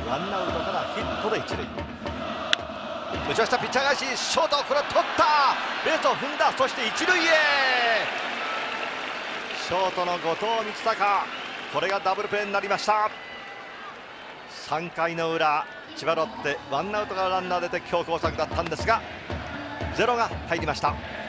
ワンアウトからヒットで一塁。打ちましたピッチャー返し、ショートこれ取った、ベースを踏んだ、そして一塁へ。ショートの後藤光孝、これがダブルプレーになりました。3回の裏、千葉ロッテワンアウトからランナー出て強攻策だったんですがゼロが入りました。